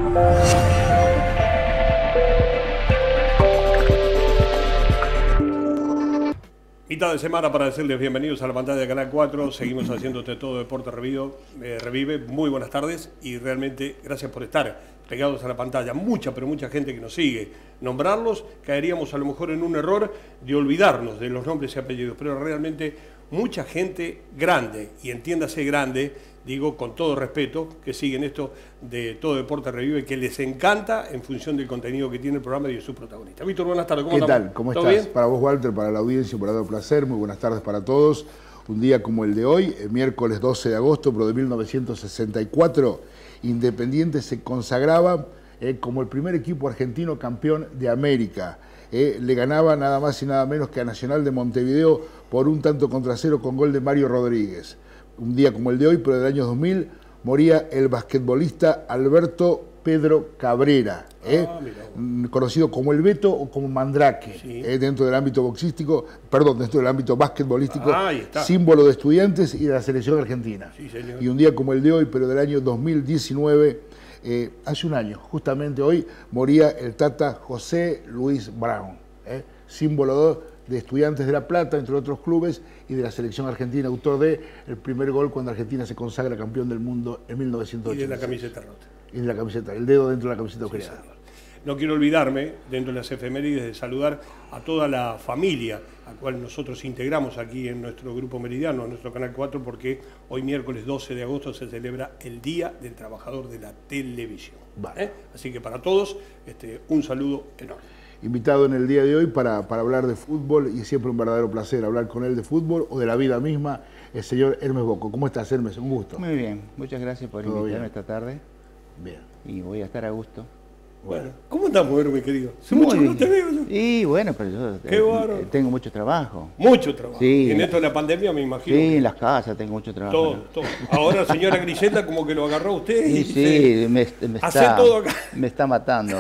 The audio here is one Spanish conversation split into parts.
Mitad de semana para decirles bienvenidos a la pantalla de Canal 4. Seguimos haciendo Todo Deporte Revive. Muy buenas tardes y realmente gracias por estar pegados a la pantalla. Mucha, pero mucha gente que nos sigue. Nombrarlos, caeríamos a lo mejor en un error de olvidarnos de los nombres y apellidos, pero realmente mucha gente grande, y entiéndase grande, digo con todo respeto, que siguen esto de Todo Deporte Revive, que les encanta en función del contenido que tiene el programa y de su protagonista. Víctor, buenas tardes. ¿Cómo estás? ¿Qué tal? ¿Cómo estás? Bien. Para vos, Walter, para la audiencia, un verdadero placer. Muy buenas tardes para todos. Un día como el de hoy, el miércoles 12 de agosto, pero de 1964, Independiente se consagraba como el primer equipo argentino campeón de América. Le ganaba nada más y nada menos que a Nacional de Montevideo por 1-0 con gol de Mario Rodríguez. Un día como el de hoy, pero del año 2000, moría el basquetbolista Alberto Pedro Cabrera, conocido como el Beto o como Mandrake, sí. Dentro del ámbito boxístico, dentro del ámbito basquetbolístico, símbolo de Estudiantes y de la selección argentina. Sí, señor. Y un día como el de hoy, pero del año 2019, hace un año, justamente hoy, moría el Tata José Luis Brown, símbolo de Estudiantes de La Plata, entre otros clubes, y de la selección argentina, autor de el primer gol cuando Argentina se consagra campeón del mundo en 1986. Y de la camiseta rota. Y de la camiseta, el dedo dentro de la camiseta sí, no quiero olvidarme, dentro de las efemérides, de saludar a toda la familia a cual nosotros integramos aquí en nuestro Grupo Meridiano, en nuestro Canal 4, porque hoy miércoles 12 de agosto se celebra el Día del Trabajador de la Televisión. Vale. Así que para todos, un saludo enorme. Invitado en el día de hoy para hablar de fútbol, y siempre un verdadero placer hablar con él de fútbol o de la vida misma, el señor Hermes Bocco. ¿Cómo estás, Hermes? Un gusto. Muy bien, muchas gracias por invitarme esta tarde. Bien. Y voy a estar a gusto. Bueno, ¿cómo andamos, Hermes, querido? Hace mucho que no te veo yo. Y bueno, pero yo tengo mucho trabajo. Mucho trabajo. Sí, y en esto de la pandemia me imagino. Sí, en las casas tengo mucho trabajo. Todo. Ahora, señora Griseta, como que lo agarró usted. Sí, y sí, me está matando.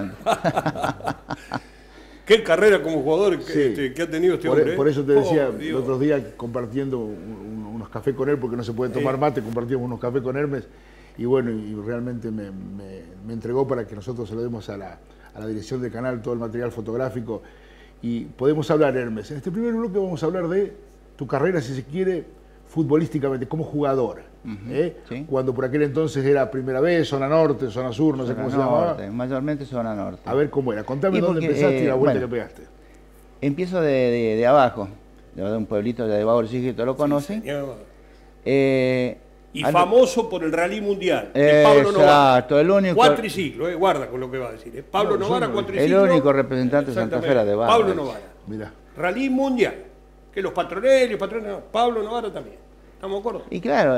Qué carrera como jugador que ha tenido este hombre. Por eso te decía, el otro día compartiendo unos cafés con él, porque no se puede tomar mate, compartimos unos cafés con Hermes, y bueno, y realmente me entregó para que nosotros se lo demos a la dirección del canal, todo el material fotográfico, y podemos hablar, Hermes. En este primer bloque vamos a hablar de tu carrera, si se quiere, futbolísticamente, como jugador. ¿Sí? Cuando por aquel entonces era primera vez, zona norte, zona sur, no sé cómo se llamaba. Mayormente zona norte. A ver cómo era. Contame dónde empezaste y la vuelta que pegaste. Empiezo de abajo, de un pueblito de Bauer, sí, que lo conocen. Y famoso por el Rally Mundial. Pablo Novara. Exacto, el único. Cuatriciclo, guarda con lo que va a decir. Pablo Novara, cuatriciclo. El único representante de Santa Fe de Bauer. Pablo Novara. Mirá. Rally Mundial. Que los patrones, Pablo Novara también. ¿Estamos de acuerdo? Y claro,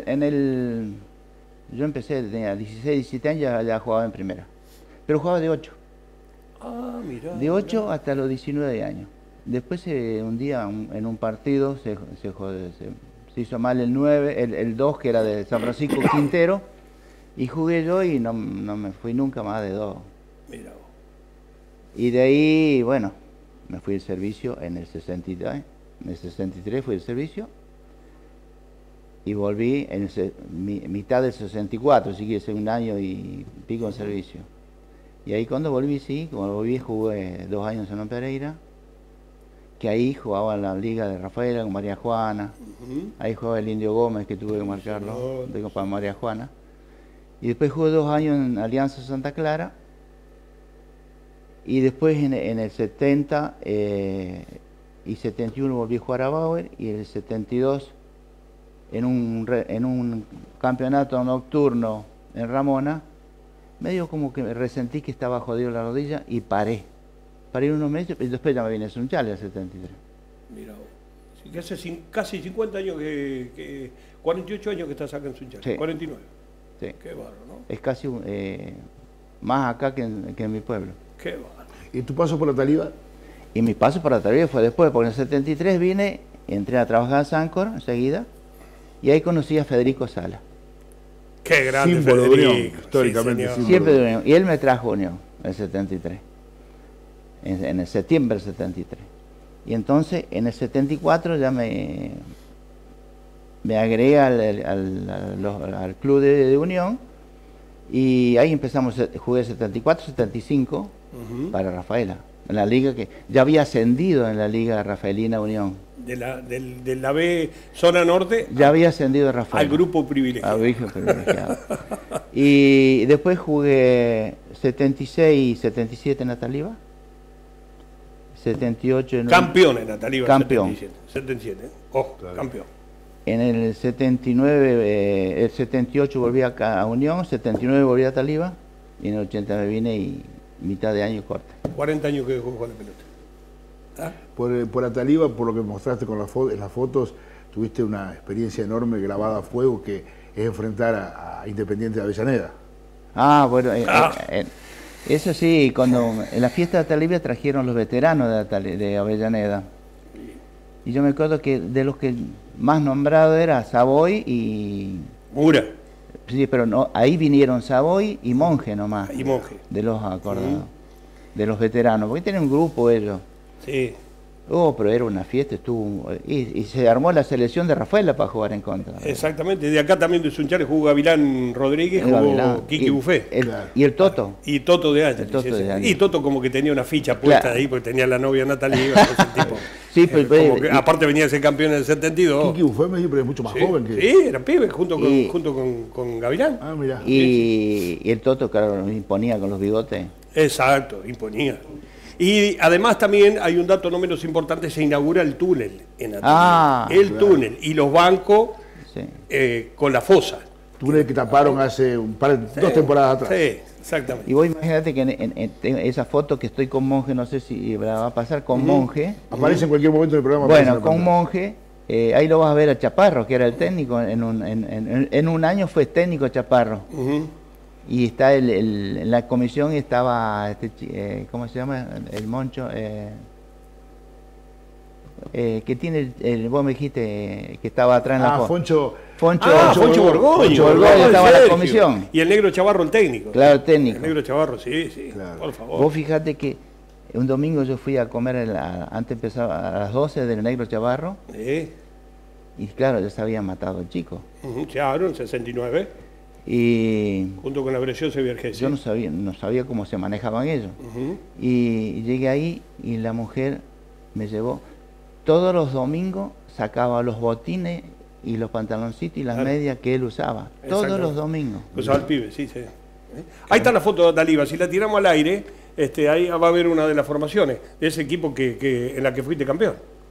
yo empecé, tenía 16, 17 años, ya jugaba en primera. Pero jugaba de 8. Ah, mirá. De 8 hasta los 19 años. Después un día en un partido se hizo mal el 9, el 2 que era de San Francisco Quintero, y jugué yo y no me fui nunca más de 2. Mirá. Y de ahí, bueno, me fui al servicio en el 63. En el 63 fui al servicio. Y volví en mitad del 64, así que hace un año y pico en servicio. Y ahí cuando volví, jugué 2 años en San Pereira, que ahí jugaba en la Liga de Rafaela con María Juana. Ahí jugaba el Indio Gómez, que tuve que marcarlo, para María Juana. Y después jugué 2 años en Alianza Santa Clara. Y después en el 70 y 71 volví a jugar a Bauer, y en el 72... En un campeonato nocturno en Ramona, medio como que me resentí que estaba jodido la rodilla y paré. Paré unos meses y después ya me vine a Sunchales al 73. Mira, que hace casi 50 años 48 años que estás acá en Sunchales, sí. 49. Sí. Qué bárbaro, ¿no? Es casi más acá que en mi pueblo. Qué bárbaro. ¿Y tu paso por la Talibá? Y mi paso por la Talibá fue después, porque en el 73 vine, entré a trabajar a Sancor enseguida. Y ahí conocí a Federico Sala. Qué grande símbolo Federico. De Unión, históricamente. Sí, siempre de Unión. Y él me trajo Unión en el 73. En el septiembre del 73. Y entonces, en el 74 ya me agregué al club de Unión. Y ahí empezamos, jugué 74, 75 para Rafaela. En la liga que ya había ascendido en la Liga Rafaelina Unión. De la B zona norte Ya había ascendido Rafaela. al grupo privilegiado. Al grupo privilegiado. Y después jugué 76 y 77 en Nataliva. 78 en Campeón en Nataliva. Campeón. 77. Ojo, campeón. En el 79, el 78 volví acá a Unión, 79 volví a Nataliva y en el 80 me vine y mitad de año corta. 40 años que jugó con la pelota. ¿Ah? Por Ataliva, por lo que mostraste con en las fotos, tuviste una experiencia enorme grabada a fuego que es enfrentar a Independiente de Avellaneda. Ah, bueno, eso sí, cuando en la fiesta de Ataliva trajeron los veteranos de Avellaneda. Y yo me acuerdo que de los que más nombrado era Savoy y... Mura. Sí, pero no, ahí vinieron Savoy y Monje nomás. Y Monje. De los acordados. De los veteranos, porque tienen un grupo ellos. Sí. Pero era una fiesta, estuvo y se armó la selección de Rafaela para jugar en contra. Exactamente, de acá también de Sunchales jugó Gavilán Rodríguez, jugó Kiki Buffet. Y el Toto. Y Toto de Ángeles. Y Toto como que tenía una ficha puesta ahí, porque tenía la novia Natalia. Tipo, sí, pero aparte venía a ser campeón en el 72. Kiki Buffet me dijo, pero es mucho más joven que... Sí, era pibe, junto con Gavilán. Ah, mirá. Y el Toto, claro, lo imponía con los bigotes. Exacto, imponía. Y además también hay un dato no menos importante, se inaugura el túnel en Ataliva. Túnel y los bancos con la fosa. Túnel que taparon hace dos temporadas atrás. Sí, exactamente. Y vos imagínate que en esa foto que estoy con Monje, no sé si va a pasar con Monje. Aparece en cualquier momento del programa. Bueno, con Monje, ahí lo vas a ver a Chaparro, que era el técnico, en un año fue técnico Chaparro. Y está en la comisión estaba, ¿cómo se llama? El Moncho, que tiene vos me dijiste que estaba atrás en la foto. Foncho Borgoño estaba en la comisión. Y el negro Chavarro el técnico. Claro, el técnico. El negro Chavarro, sí, claro. Por favor. Vos fíjate que un domingo yo fui a comer, antes empezaba a las 12 del negro Chavarro. Y claro, ya se había matado el chico. Claro, en 69. Y junto con la preciosa Vergés. Yo no sabía cómo se manejaban ellos. Y llegué ahí y la mujer me llevó. Todos los domingos sacaba los botines y los pantaloncitos y las medias que él usaba. Todos los domingos. Usaba el pibe, sí. Ahí está la foto de Ataliva. Si la tiramos al aire, ahí va a haber una de las formaciones de ese equipo en la que fuiste campeón.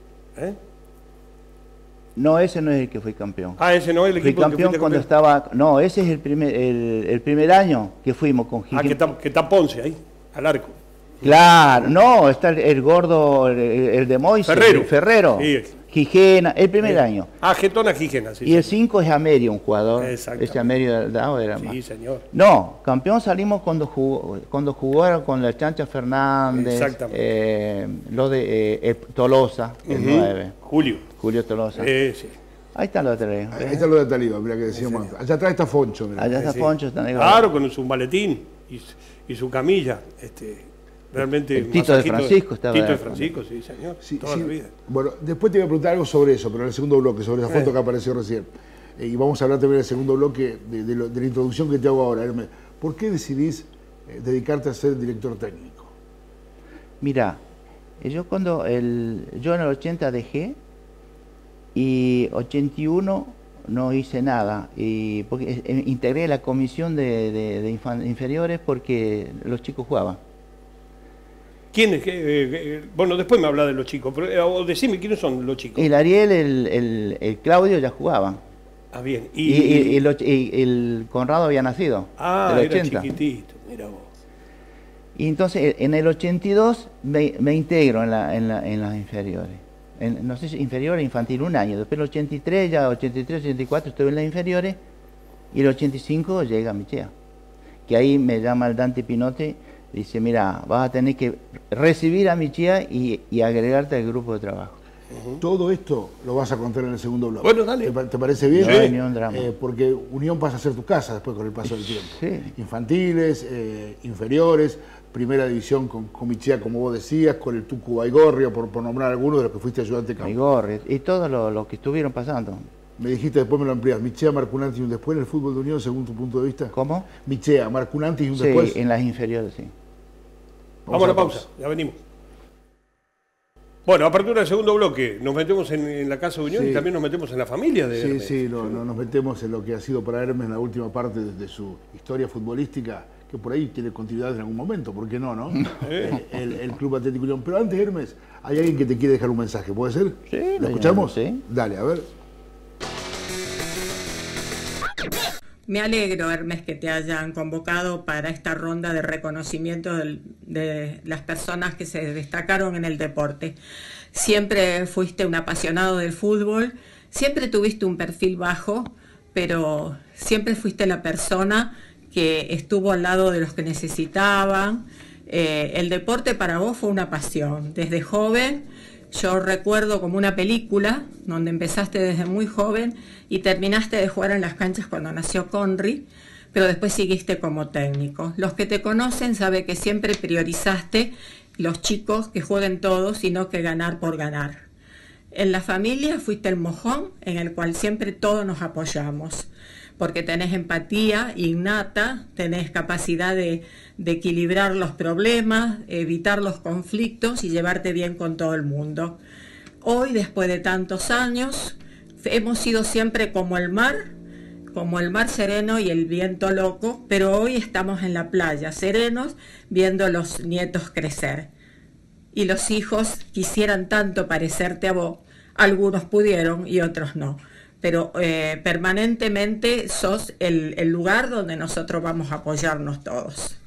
No, ese no es el que fui campeón. Ah, ese no es el equipo que fuiste cuando estaba... No, ese es el primer año que fuimos con Gijena. Que está Ponce ahí, al arco. Claro, no, está el gordo, el de Moisés. Ferrero. Sí. Gijena, el primer año. Getona Gijena, sí. Y el 5 es Amerio, un jugador. Exacto. Ese Amerio era más. Sí, señor. No, campeón salimos cuando jugaron con la Chancha Fernández. Exactamente. Lo de Tolosa, el 9. Julio Tolosa. Sí. Ahí está lo de Ataliva. Ahí está lo de Ataliva, mira que decíamos. Allá atrás está Foncho. Mirá. Allá está Foncho. Claro, con su maletín y su camilla. Realmente el Tito de Francisco estaba. Tito de Francisco, sí, señor. Toda la vida. Bueno, después te voy a preguntar algo sobre eso, pero en el segundo bloque, sobre esa foto que apareció recién. Y vamos a hablar también del segundo bloque de la introducción que te hago ahora. Hermes. ¿Por qué decidís dedicarte a ser director técnico? Mira, yo en el 80 dejé y 81 no hice nada. Y porque integré la comisión de inferiores porque los chicos jugaban. ¿Quién es? Bueno, después me habla de los chicos, pero decime quiénes son los chicos. El Ariel, el Claudio ya jugaban. Ah, bien. Y el Conrado había nacido. Ah, era chiquitito, mira vos. Y entonces en el 82 me integro en las inferiores. No sé si inferiores, infantil, un año. Después el 83, ya 83, 84 estuve en las inferiores. Y el 85 llega a Michea. Que ahí me llama el Dante Pinote. Dice, mira, vas a tener que recibir a Michea y agregarte al grupo de trabajo. Todo esto lo vas a contar en el segundo bloque. Bueno, dale. ¿Te parece bien? No hay ni un drama. Porque Unión pasa a ser tu casa después con el paso del tiempo. Sí. Infantiles, inferiores, primera división con Michea, como vos decías, con el Tucu Baigorria, por nombrar algunos de los que fuiste ayudante campo. Baigorria, y todos los que estuvieron pasando. Me dijiste, después me lo amplías, Michea marcó un antes y un después en el fútbol de Unión, según tu punto de vista. ¿Cómo? Michea marcó un antes y un Sí, después. en las inferiores, sí. Vamos a la pausa, ya venimos. Bueno, apertura del segundo bloque, nos metemos en la Casa de Unión Sí. y también nos metemos en la familia de Hermes. Sí, no, nos metemos en lo que ha sido para Hermes la última parte de su historia futbolística, que por ahí tiene continuidad en algún momento, ¿por qué no? El Club Atlético Unión. Pero antes, Hermes, hay alguien que te quiere dejar un mensaje, ¿puede ser? Sí, ¿Lo escuchamos? sí. Dale, a ver. Me alegro, Hermes, que te hayan convocado para esta ronda de reconocimiento de las personas que se destacaron en el deporte. Siempre fuiste un apasionado del fútbol, siempre tuviste un perfil bajo, pero siempre fuiste la persona que estuvo al lado de los que necesitaban. El deporte para vos fue una pasión. Desde joven, yo recuerdo como una película donde empezaste desde muy joven y terminaste de jugar en las canchas cuando nació Conry, pero después seguiste como técnico. Los que te conocen saben que siempre priorizaste los chicos que jueguen todos y no que ganar por ganar. En la familia fuiste el mojón en el cual siempre todos nos apoyamos, porque tenés empatía innata, tenés capacidad de equilibrar los problemas, evitar los conflictos y llevarte bien con todo el mundo. Hoy, después de tantos años, hemos sido siempre como el mar sereno y el viento loco, pero hoy estamos en la playa, serenos, viendo los nietos crecer. Y los hijos quisieran tanto parecerte a vos, algunos pudieron y otros no. Pero permanentemente sos el lugar donde nosotros vamos a apoyarnos todos.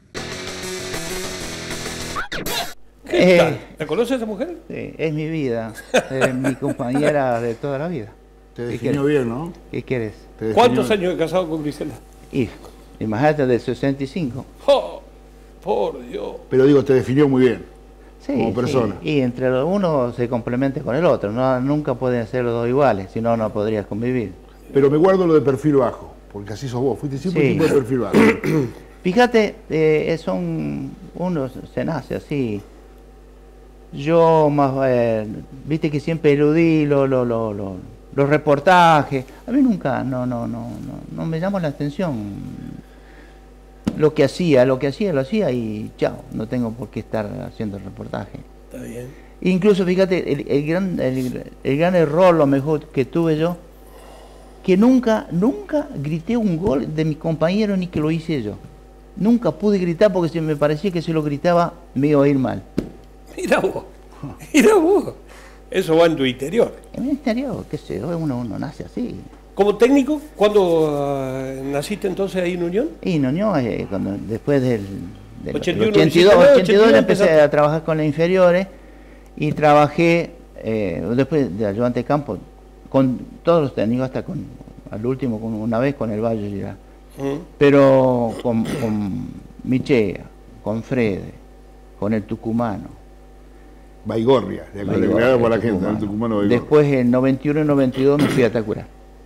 ¿Qué tal? ¿La conoces a esa mujer? Sí, es mi vida, mi compañera de toda la vida. Te definió bien, ¿no? ¿Qué quieres? Te definió- ¿Cuántos años de casado con Griselda? Y imagínate, del 65. ¡Oh! Por Dios. Pero digo, te definió muy bien. Sí, Como persona. sí. Y entre uno se complementa con el otro. Nunca pueden ser los dos iguales, si no, no podrías convivir. Pero me guardo lo de perfil bajo, porque así sos vos. Fuiste siempre Sí. un tipo de perfil bajo. Fíjate, uno se nace así. Yo más, viste que siempre eludí los reportajes. A mí nunca, no me llamó la atención. Lo que hacía, lo hacía y chao, no tengo por qué estar haciendo el reportaje. Está bien. Incluso, fíjate, el gran error, lo mejor que tuve yo, que nunca grité un gol de mis compañeros ni que lo hice yo. Nunca pude gritar porque me parecía que si lo gritaba me iba a ir mal. Mira vos. Mira vos. Eso va en tu interior. En mi interior, qué sé yo, uno nace así. Como técnico, ¿cuándo naciste entonces ahí en Unión? Y no, después del 81, 82 empecé empezaste. a trabajar con las inferiores y trabajé después de ayudante de campo con todos los técnicos, hasta al último una vez con el Valle Girard. Pero con Michea, con Frede, con el tucumano. Baigorria, le agregamos a la gente, el tucumano Baigorria. Después en 91 y 92 me fui a Tacurá.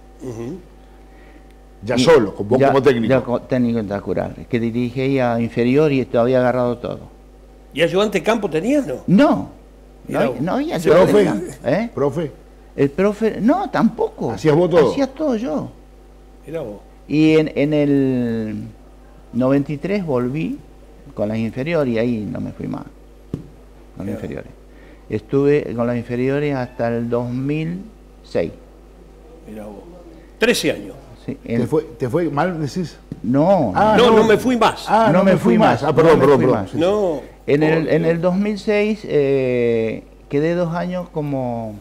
Ya solo, con vos como técnico. Ya técnico en Tacurá, que dirigía inferior y había agarrado todo. ¿Y ayudante de campo tenías, no? No había ¿Profe? ayudante de campo, ¿eh? ¿Profe? El profe, no, tampoco. ¿Hacías vos todo? Hacía todo yo. Mira vos. Y en el 93 volví con las inferiores y ahí no me fui más con las inferiores. Estuve con las inferiores hasta el 2006. Mira vos. 13 años. Sí, ¿Te fue mal, decís? No, Ah, No me fui más. Ah, no me fui más. Ah, perdón, No me perdón, fui perdón. más. Sí, No. En Por el 2006 quedé 2 años como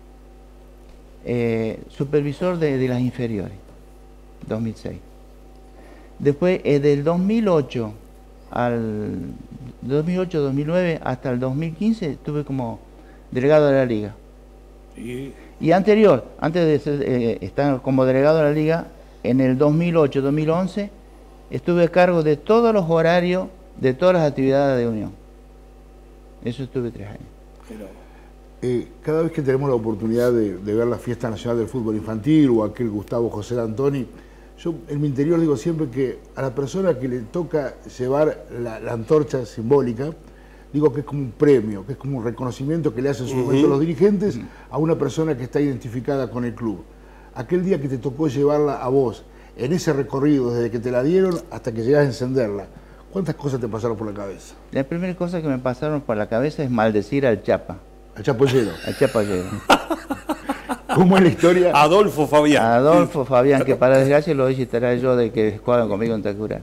supervisor de las inferiores. 2006. Después, del 2008 al 2008-2009 hasta el 2015 estuve como delegado de la liga. Sí. Y antes de estar como delegado de la liga, en el 2008-2011 estuve a cargo de todos los horarios de todas las actividades de Unión. Eso estuve 3 años. Mira vos. Cada vez que tenemos la oportunidad de ver la Fiesta Nacional del Fútbol Infantil o aquel Gustavo José Antoni, yo en mi interior digo siempre que a la persona que le toca llevar la antorcha simbólica, digo que es como un premio, que es como un reconocimiento que le hacen en su momento los dirigentes a una persona que está identificada con el club. aquel día que te tocó llevarla a vos, en ese recorrido, desde que te la dieron hasta que llegás a encenderla, ¿cuántas cosas te pasaron por la cabeza? La primera cosa que me pasaron por la cabeza es maldecir al Chapa. Al chapollero. Al Chapollero. ¿Cómo es la historia? Adolfo Fabián. Adolfo Fabián, que para desgracia lo visitará yo de que juegan conmigo en Tacura.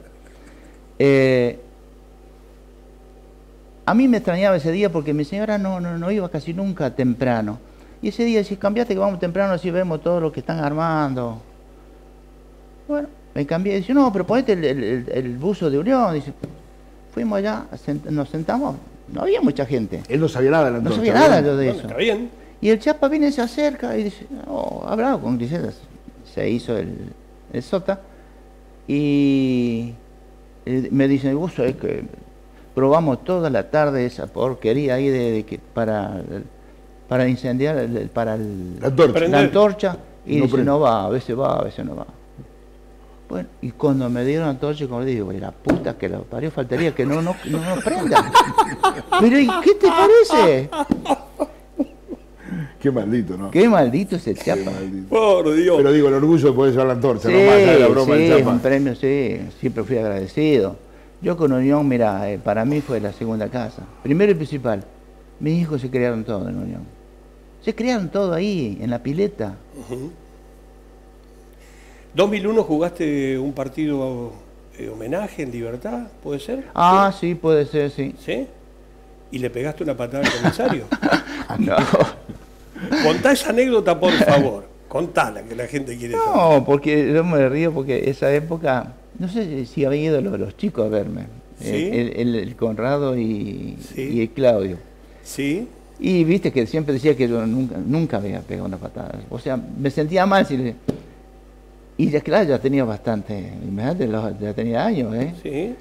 A mí me extrañaba ese día porque mi señora no iba casi nunca temprano. Y ese día decía, cambiate que vamos temprano, así vemos todo lo que están armando. Bueno, me cambié, dice, no, pero ponete el buzo de Unión. Dice, fuimos allá, nos sentamos, no había mucha gente. Él no sabía nada de la No antorcha. sabía nada yo de Bueno, eso. está bien. Y el Chapa viene, se acerca y dice, no, ha hablado con Griselda. Se hizo el sota. Y me dice, vos sabés que probamos toda la tarde esa porquería ahí para incendiar, La antorcha. la antorcha. Y No dice, prende. no va, a veces va, a veces no va. Bueno, y cuando me dieron la antorcha, como le digo, la puta que la parió, faltaría que no prenda. Pero ¿y qué te parece? Qué maldito, ¿no? Qué maldito ese Qué Chapa. maldito. Por Dios. Pero digo, el orgullo de poder llevar la antorcha, Sí, no más allá de la broma sí, del es Chapa. un premio, sí, siempre fui agradecido. Yo con Unión, mira, para mí fue la segunda casa. Primero y principal, mis hijos se criaron todos en Unión. Se criaron todos ahí, en la pileta. 2001 jugaste un partido homenaje en Libertad, ¿puede ser? Ah, sí, puede ser, sí. ¿Sí? ¿Y le pegaste una patada al comisario? No, Contá esa anécdota, por favor. Contala, que la gente quiere saber. no, porque yo me río porque esa época, no sé si habían ido los chicos a verme. Sí. El Conrado Sí. y el Claudio. ¿Sí? Y viste que siempre decía que yo nunca había pegado una patada. O sea, me sentía mal y ya claro, ya tenía bastante, imagínate, ya tenía años, ¿eh? ¿Sí?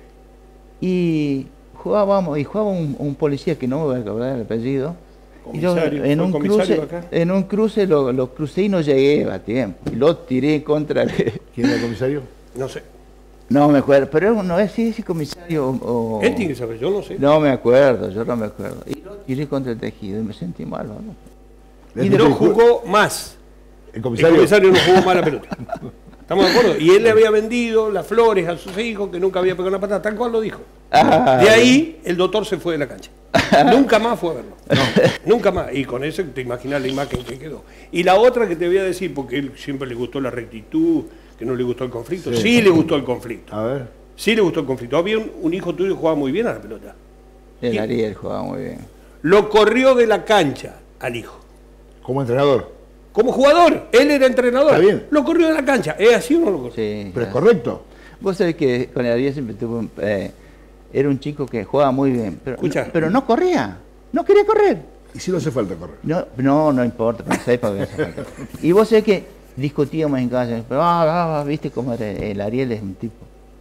Y jugaba un policía que no me voy a acordar el apellido. Y yo Comisario, en ¿fue un comisario cruce, acá? lo crucé y no llegué a tiempo. Y lo tiré contra el... ¿Quién era el comisario? No sé. No me acuerdo, pero no es si comisario o... Él tiene que saber, yo no sé. No me acuerdo, yo no me acuerdo. Y lo tiré contra el tejido y me sentí mal, ¿no? Y no jugó más. El El comisario. comisario no jugó más la pelota. ¿Estamos de acuerdo? Y él le había vendido las flores a sus hijos, que nunca había pegado una patada, tal cual lo dijo. Ah, De ahí el doctor se fue de la cancha. Nunca más fue a verlo. No, nunca más. Y con eso te imaginas la imagen que quedó. Y la otra que te voy a decir, porque él siempre le gustó la rectitud, que no le gustó el conflicto. Sí le gustó el conflicto. A ver. Sí le gustó el conflicto. Había un hijo tuyo que jugaba muy bien a la pelota. El Ariel jugaba muy bien. Lo corrió de la cancha al hijo. Como entrenador. Como jugador, él era entrenador. Está bien. Lo corrió de la cancha. ¿Es así o no lo corrió? Sí, Pero es claro. correcto. Vos sabés que con el Ariel siempre tuve era un chico que jugaba muy bien, Escucha. pero no corría, no quería correr. Y si no hace falta correr. No importa, pero sepa que hace falta. Y vos sabés que discutíamos en casa, pero viste cómo era, el Ariel es un tipo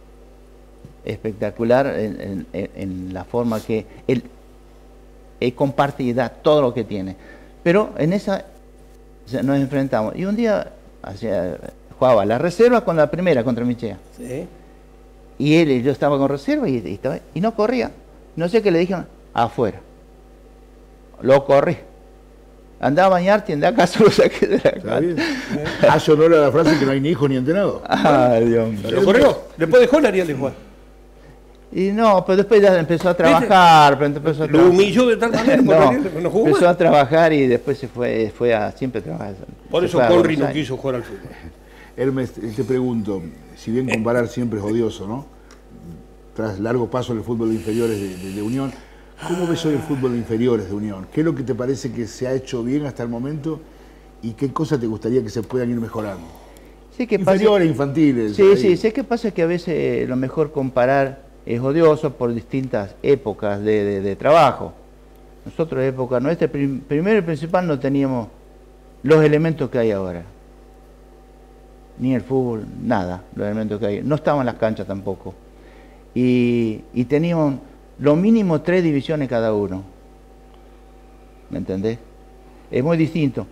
espectacular en la forma que él comparte y da todo lo que tiene. Pero en esa nos enfrentamos. Y un día jugaba la reserva con la primera contra Michea. Sí. Y yo estaba con reserva y no corría. No sé qué le dijeron, afuera. Lo corrí. Andaba a bañarte y andaba acá, lo saqué de la ¿Está casa. bien? Hace honor a la frase que no hay ni hijo ni entrenado. Ay, Dios mío. Lo corrió. Después dejó el Ariel de jugar. Y no, pero después ya empezó a trabajar. Pero empezó a Lo trabajar. humilló de tal manera por No, Ariel, no jugó empezó más. a trabajar y después se fue a siempre trabajar. Por Se eso fue a Conry Buenos no Aires. quiso jugar al fútbol. Hermes, te pregunto, si bien comparar siempre es odioso, ¿no? Tras largo paso en el fútbol de inferiores de Unión, ¿cómo ves hoy el fútbol de inferiores de Unión? ¿Qué es lo que te parece que se ha hecho bien hasta el momento y qué cosas te gustaría que se puedan ir mejorando? Sí, que pasa- Inferiores, infantiles. Sí, ahí. sí, sé que pasa que a veces lo mejor comparar es odioso por distintas épocas de trabajo. Nosotros, época nuestra, primero y principal, no teníamos los elementos que hay ahora. Ni el fútbol, nada, los elementos que hay. No estaban las canchas tampoco. Y teníamos lo mínimo 3 divisiones cada uno. ¿Me entendés? Es muy distinto.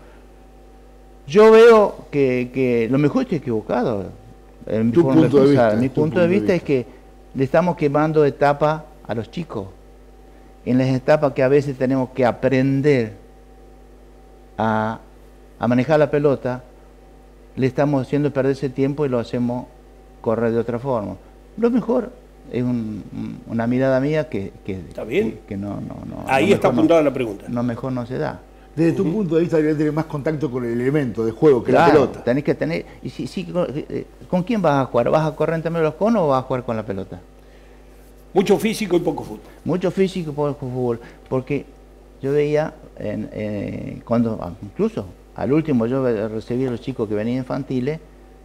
Yo veo que lo mejor estoy equivocado. En mi Tu forma punto de pensar. vista, Mi tu punto de vista es que le estamos quemando etapas a los chicos. En las etapas que a veces tenemos que aprender a manejar la pelota, le estamos haciendo perder ese tiempo y lo hacemos correr de otra forma. Lo mejor es una mirada mía que ¿Está bien? que no. Ahí está apuntada la pregunta. No, mejor no se da. Desde tu punto de vista, deberías tener más contacto con el elemento de juego que Claro, la pelota. tenés que tener... Y ¿con quién vas a jugar? ¿Vas a correr entre medio de los conos o vas a jugar con la pelota? Mucho físico y poco fútbol. Mucho físico y poco fútbol. Porque yo veía, cuando incluso al último yo recibí a los chicos que venían infantiles,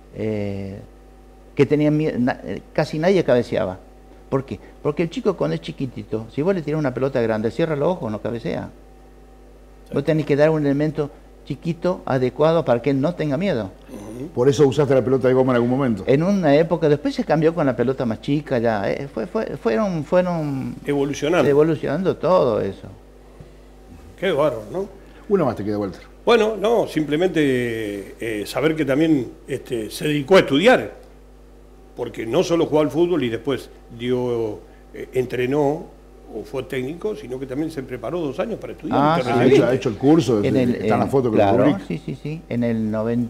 que tenían miedo, casi nadie cabeceaba. ¿Por qué? Porque el chico cuando es chiquitito, si vos le tirás una pelota grande, cierra los ojos, no cabecea. Vos tenés que dar un elemento chiquito, adecuado, para que él no tenga miedo. Por eso usaste la pelota de goma en algún momento. En una época, después se cambió con la pelota más chica, ya, fueron evolucionando todo eso. Qué bárbaro, ¿no? Una más te queda, Walter. Bueno, no, simplemente saber que también se dedicó a estudiar, porque no solo jugó al fútbol y después entrenó o fue técnico, sino que también se preparó 2 años para estudiar. Sí. Ha hecho el curso, está en la foto que claro, lo publica. sí, en el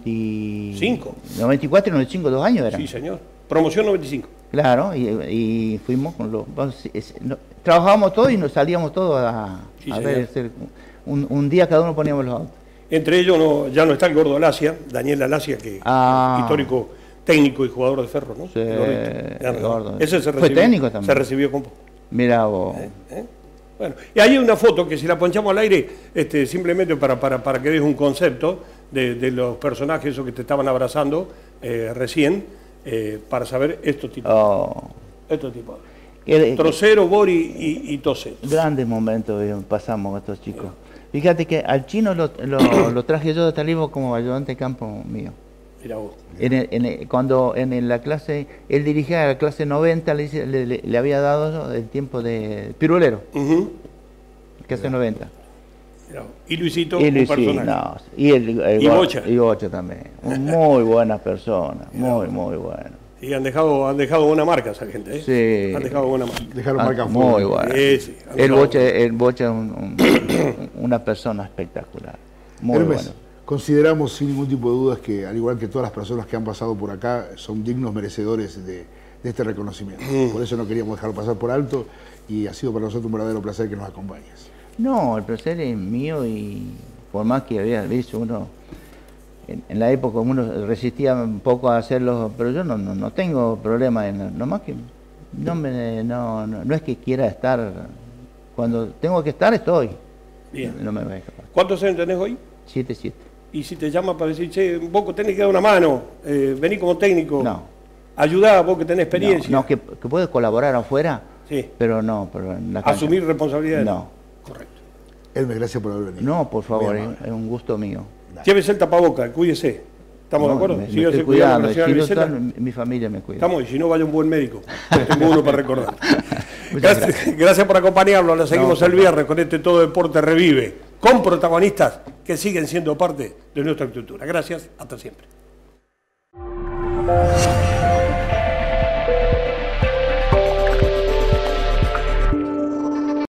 95. 94 y 95, 2 años eran. Sí, señor. Promoción 95. Claro, y fuimos con los... trabajábamos todos y nos salíamos todos a ver, un día cada uno poníamos los autos. Entre ellos ya no está el gordo Alasia, Daniel Alasia, que histórico técnico y jugador de Ferro, ¿no? Sí, el gordo. Ese Fue técnico también. Se recibió con... Mira vos. Bueno, y hay una foto que si la ponchamos al aire, simplemente para que des un concepto de los personajes esos que te estaban abrazando recién, para saber estos tipos. Estos tipos. Trocero, Bori y Toset. Grandes momentos pasamos con estos chicos. Fíjate que al chino lo traje yo de Talibo como ayudante de campo mío. Mira vos. Cuando en la clase, él dirigía la clase 90, le había dado el tiempo de pirulero. Clase 90. Y Luisito, un personaje. No, y Bocha. Y Bocha también. Muy buenas personas, muy buenas. Y han dejado buena marca esa gente, ¿eh? Sí. Han dejado buena marca. Dejaron marca muy buena. Sí, El Bocha es una persona espectacular. Muy Hermes, bueno. consideramos sin ningún tipo de dudas que, al igual que todas las personas que han pasado por acá, son dignos merecedores de este reconocimiento. Por eso no queríamos dejarlo pasar por alto y ha sido para nosotros un verdadero placer que nos acompañes. No, el placer es mío y por más que había visto uno, en la época uno resistía un poco a hacerlo, pero yo no tengo problema no más que no es que quiera estar, cuando tengo que estar estoy. Bien. No me voy a escapar. ¿Cuántos años tenés hoy? 7. Y si te llama para decir, che, vos tenés que dar una mano, vení como técnico, ayudá, vos que tenés experiencia. No, que puedes colaborar afuera, sí. Pero en la cancha. Asumir responsabilidades. No. Correcto. Hermes, gracias por haber venido. No, por favor, es un gusto mío. Llévese el tapaboca, cuídese. ¿Estamos de acuerdo? Me estoy cuidando, mi familia me cuida. Estamos, y si no, vaya un buen médico. Tengo uno para recordar. Gracias por acompañarnos. La seguimos el viernes con Todo Deporte Revive, con protagonistas que siguen siendo parte de nuestra cultura. Gracias, hasta siempre.